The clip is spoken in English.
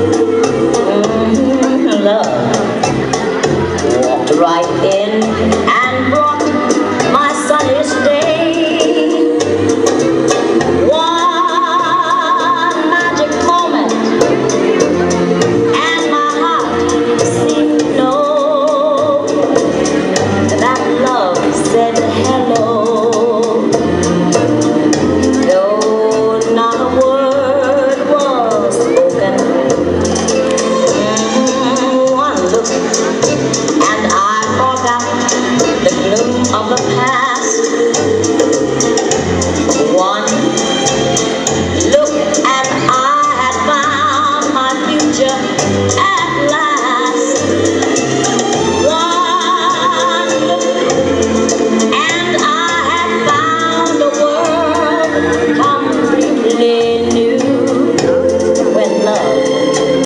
Love walked right in and brought my sunniest day. One magic moment, and my heart seemed to know that love said hello. Though not a word was spoken, one look and I forgot the gloom of the past. One look and I had found my future.